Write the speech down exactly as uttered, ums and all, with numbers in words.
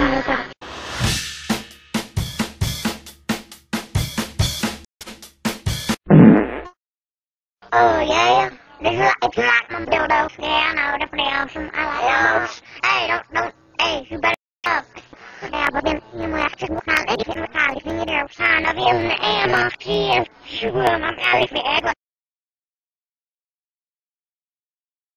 Oh yeah, this is it's like my dildos. Yeah, I know, definitely awesome. I like those. Hey, don't don't. Hey, you better stop. Yeah, but then you might have to look out. If you look out, if you need a sign of him, and my tears, sure, my God, if you